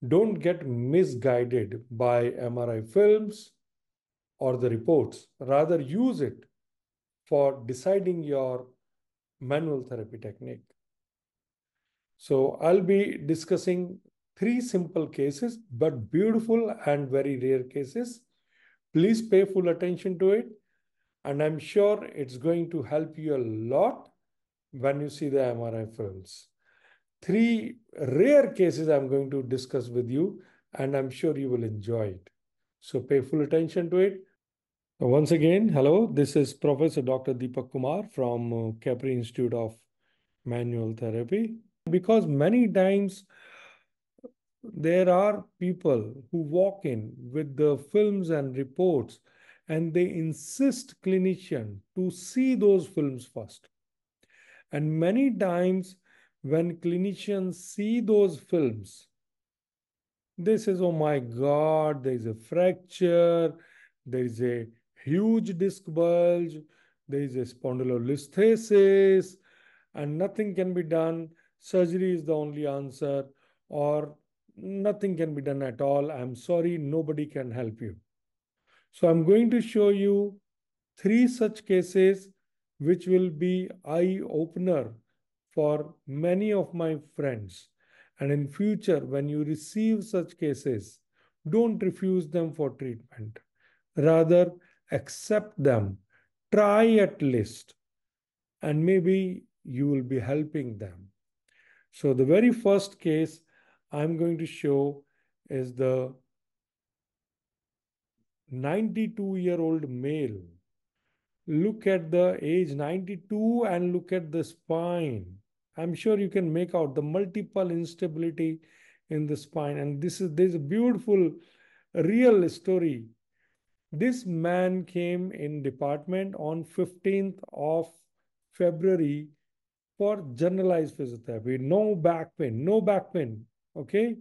Don't get misguided by MRI films or the reports. Rather, use it for deciding your manual therapy technique. So, I'll be discussing three simple cases, but beautiful and very rare cases. Please pay full attention to it, and I'm sure it's going to help you a lot when you see the MRI films. Three rare cases I'm going to discuss with you, and I'm sure you will enjoy it. So pay full attention to it. Once again, hello, this is Professor Dr. Deepak Kumar from Capri Institute of Manual Therapy. Because many times there are people who walk in with the films and reports and they insist clinician to see those films first. And many times when clinicians see those films, they says, oh my God, there is a fracture, there is a huge disc bulge, there is a spondylolisthesis, and nothing can be done. Surgery is the only answer, or nothing can be done at all. I'm sorry, nobody can help you. So I'm going to show you three such cases which will be eye opener for many of my friends. And in future, when you receive such cases, don't refuse them for treatment. Rather, accept them. Try at least, and maybe you will be helping them. So the very first case I'm going to show is the 92-year-old male. Look at the age 92 and look at the spine. I'm sure you can make out the multiple instability in the spine. And there's a beautiful real story. This man came in department on 15th of February for generalized physiotherapy. No back pain, no back pain. Okay.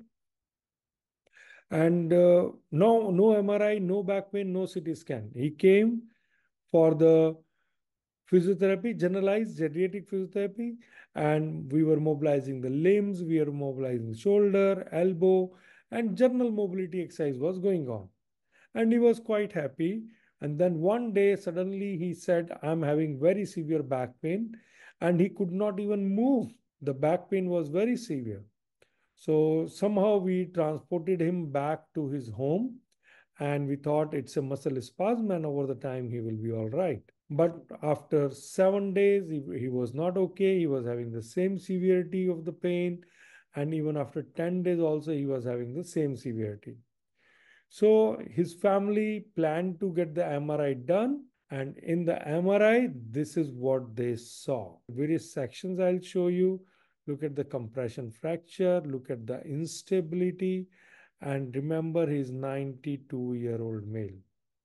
And no MRI, no back pain, no CT scan. He came for the physiotherapy, generalized geriatric physiotherapy, and we were mobilizing the limbs, we were mobilizing shoulder, elbow, and general mobility exercise was going on. And he was quite happy. And then one day, suddenly he said, I'm having very severe back pain, and he could not even move. The back pain was very severe. So somehow we transported him back to his home, and we thought it's a muscle spasm, and over the time he will be all right. But after 7 days, he was not okay. He was having the same severity of the pain. And even after 10 days, also, he was having the same severity. So his family planned to get the MRI done. And in the MRI, this is what they saw. Various sections I'll show you. Look at the compression fracture, look at the instability, and remember he's 92-year-old male.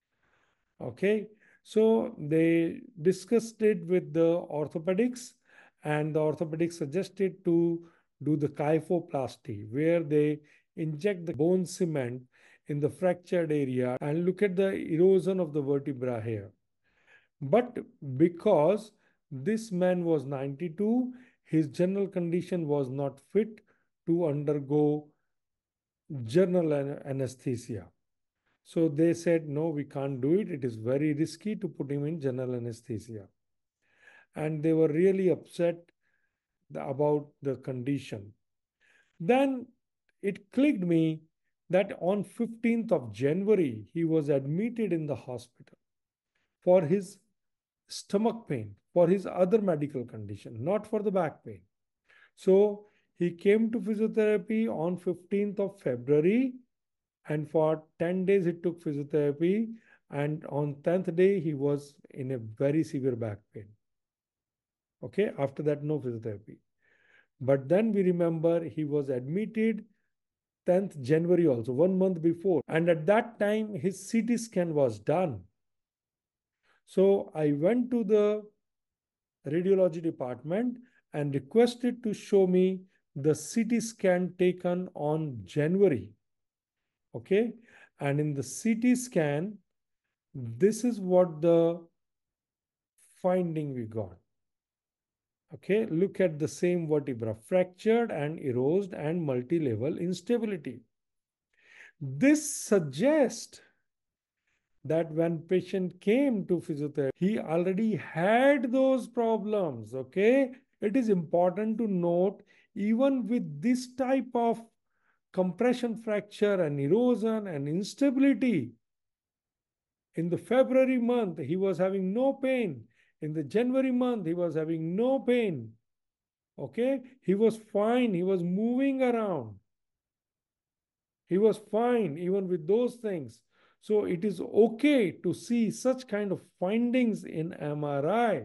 Okay, so they discussed it with the orthopedics, and the orthopedics suggested to do the kyphoplasty, where they inject the bone cement in the fractured area and look at the erosion of the vertebra here. But because this man was 92, his general condition was not fit to undergo general anesthesia. So they said, no, we can't do it. It is very risky to put him in general anesthesia. And they were really upset about the condition. Then it clicked me that on 15th of January, he was admitted in the hospital for his stomach pain, for his other medical condition, not for the back pain. So he came to physiotherapy on 15th of February, and for 10 days he took physiotherapy, and on 10th day he was in a very severe back pain. Okay, after that no physiotherapy. But then we remember he was admitted 10th January also, 1 month before, and at that time his CT scan was done. So I went to the radiology department and requested to show me the CT scan taken on January. Okay, and in the CT scan, this is what the finding we got. Okay, look at the same vertebra, fractured and erosed and multi-level instability. This suggests that when patient came to physiotherapy, he already had those problems. Okay, it is important to note, even with this type of compression fracture and erosion and instability, in the February month he was having no pain, in the January month he was having no pain. Okay, he was fine, he was moving around, he was fine even with those things. So it is okay to see such kind of findings in MRI.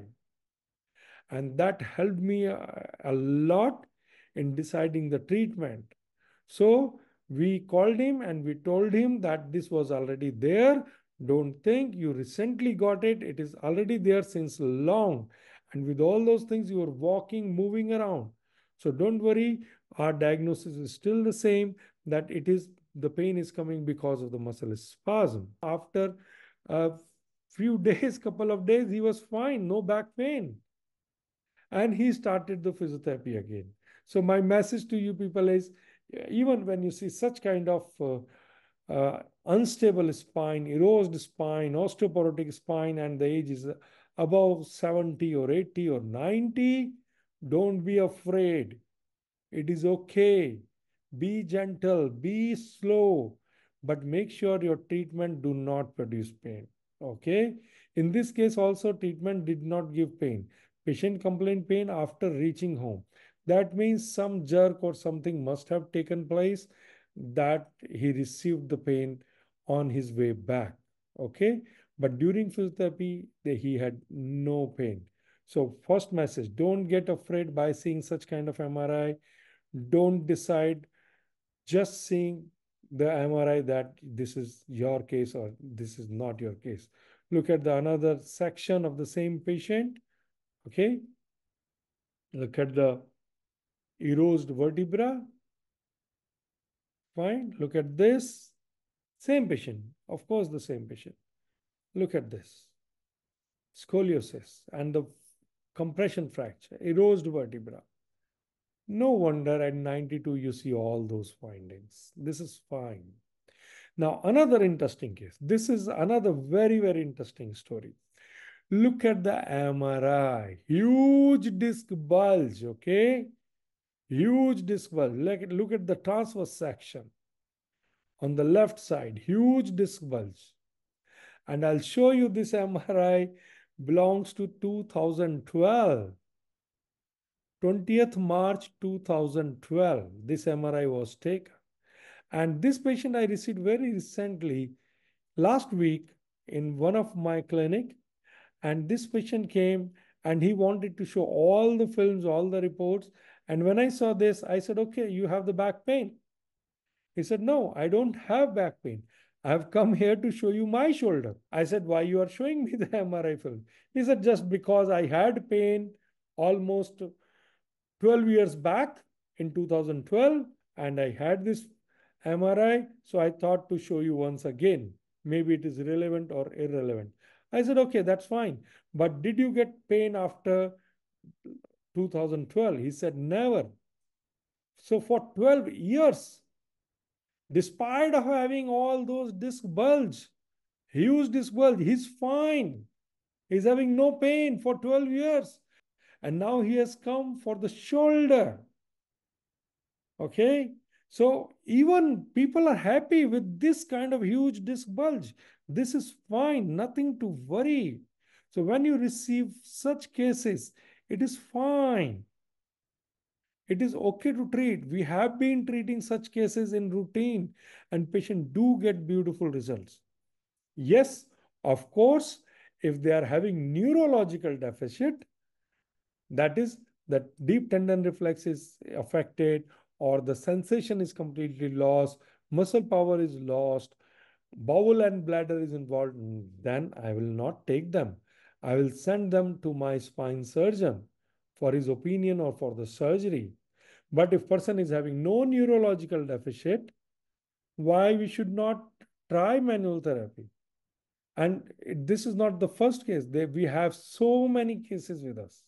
And that helped me a lot in deciding the treatment. So we called him and we told him that this was already there. Don't think you recently got it. It is already there since long. And with all those things, you are walking, moving around. So don't worry. Our diagnosis is still the same, that it is the pain is coming because of the muscle spasm. After a few days, couple of days, he was fine, no back pain, and he started the physiotherapy again. So my message to you people is, even when you see such kind of unstable spine, erosed spine, osteoporotic spine, and the age is above 70 or 80 or 90, don't be afraid. It is okay. Be gentle, be slow, but make sure your treatment do not produce pain. Okay. In this case also, treatment did not give pain. Patient complained pain after reaching home. That means some jerk or something must have taken place, that he received the pain on his way back. Okay. But during physiotherapy, he had no pain. So first message, don't get afraid by seeing such kind of MRI. Don't decide just seeing the MRI that this is your case or this is not your case. Look at the another section of the same patient. Okay. Look at the erosed vertebra. Fine. Look at this. Same patient. Of course, the same patient. Look at this. Scoliosis and the compression fracture, erosed vertebra. No wonder at 92 you see all those findings. This is fine. Now, another interesting case. This is another very, very interesting story. Look at the MRI. Huge disc bulge, okay? Huge disc bulge. Look at the transverse section on the left side. Huge disc bulge. And I'll show you this MRI belongs to 2012. 20th March 2012. This MRI was taken. And this patient I received very recently, last week, in one of my clinic. And this patient came and he wanted to show all the films, all the reports. And when I saw this, I said, okay, you have the back pain. He said, no, I don't have back pain. I have come here to show you my shoulder. I said, why you are showing me the MRI film? He said, just because I had pain almost 12 years back in 2012 and I had this MRI, so I thought to show you once again. Maybe it is relevant or irrelevant. I said, okay, that's fine. But did you get pain after 2012? He said, never. So for 12 years, despite of having all those disc bulge, huge disc bulge, he's fine. He's having no pain for 12 years. And now he has come for the shoulder. Okay. So even people are happy with this kind of huge disc bulge. This is fine, nothing to worry. So when you receive such cases, it is fine. It is okay to treat. We have been treating such cases in routine and patients do get beautiful results. Yes, of course, if they are having neurological deficit, that is, that deep tendon reflex is affected or the sensation is completely lost, muscle power is lost, bowel and bladder is involved, then I will not take them. I will send them to my spine surgeon for his opinion or for the surgery. But if person is having no neurological deficit, why we should not try manual therapy? And this is not the first case. We have so many cases with us.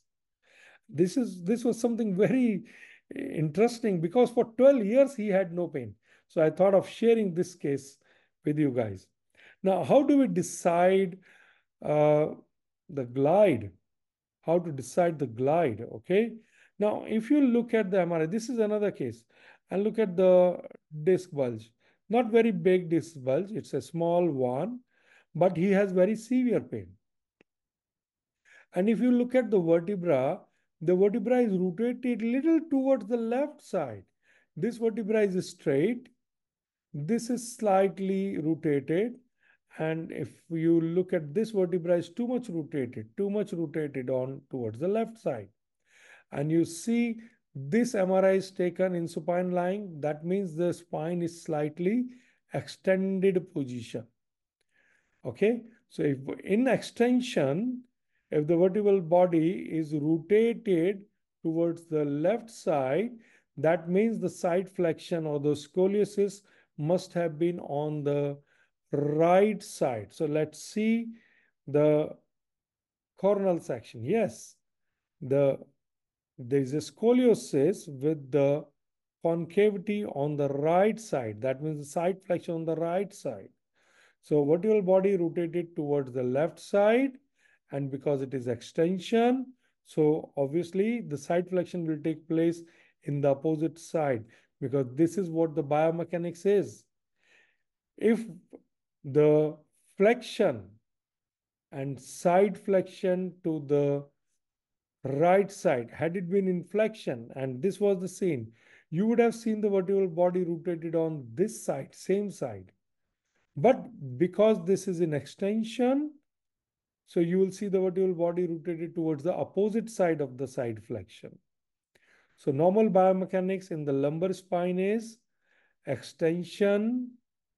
This was something very interesting because for 12 years he had no pain. So I thought of sharing this case with you guys. Now, how do we decide uh, the glide? How to decide the glide? Okay. Now, if you look at the MRI, this is another case, and look at the disc bulge. Not very big disc bulge, it's a small one, but he has very severe pain. And if you look at the vertebra is rotated little towards the left side. This vertebra is straight. This is slightly rotated. And if you look at this vertebra is too much rotated on towards the left side. And you see this MRI is taken in supine lying. That means the spine is slightly extended position. Okay. So if in extension, if the vertebral body is rotated towards the left side, that means the side flexion or the scoliosis must have been on the right side. So let's see the coronal section. Yes, there is a scoliosis with the concavity on the right side. That means the side flexion on the right side. So vertebral body rotated towards the left side, and because it is extension, so obviously the side flexion will take place in the opposite side, because this is what the biomechanics is. If the flexion and side flexion to the right side, had it been in flexion and this was the same, you would have seen the vertebral body rotated on this side, same side. But because this is in extension, so you will see the vertebral body rotated towards the opposite side of the side flexion. So normal biomechanics in the lumbar spine is extension,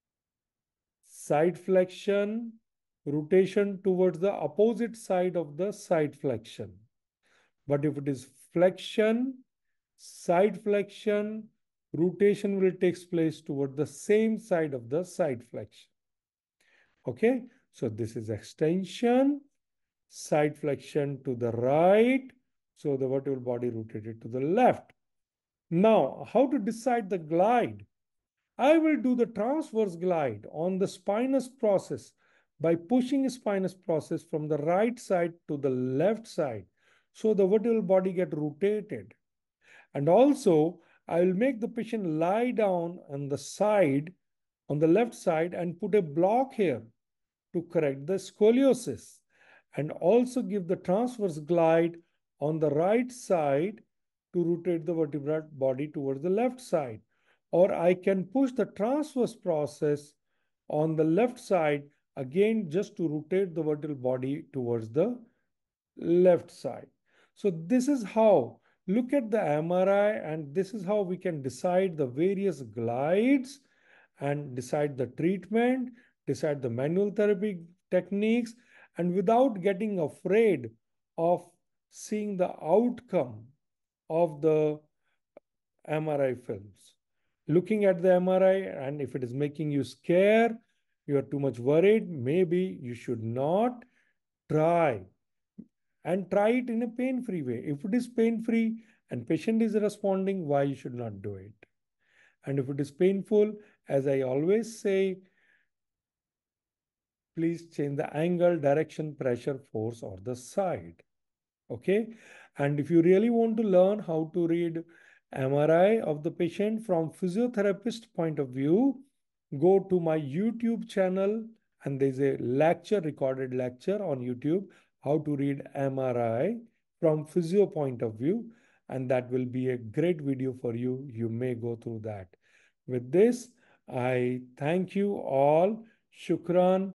side flexion, rotation towards the opposite side of the side flexion. But if it is flexion, side flexion, rotation will take place toward the same side of the side flexion. Okay, so this is extension, side flexion to the right. So the vertebral body rotated to the left. Now, how to decide the glide? I will do the transverse glide on the spinous process by pushing spinous process from the right side to the left side. So the vertebral body get rotated. And also, I will make the patient lie down on the side, on the left side, and put a block here to correct the scoliosis, and also give the transverse glide on the right side to rotate the vertebral body towards the left side. Or I can push the transverse process on the left side again just to rotate the vertebral body towards the left side. So this is how, look at the MRI, and this is how we can decide the various glides and decide the treatment, decide the manual therapy techniques, and without getting afraid of seeing the outcome of the MRI films. Looking at the MRI, and if it is making you scared, you are too much worried, maybe you should not try, and try it in a pain-free way. If it is pain-free and patient is responding, why you should not do it? And if it is painful, as I always say, please change the angle, direction, pressure, force, or the side. Okay. And if you really want to learn how to read MRI of the patient from physiotherapist point of view, go to my YouTube channel, and there's a lecture, recorded lecture on YouTube, how to read MRI from physio point of view. And that will be a great video for you. You may go through that. With this, I thank you all. Shukran.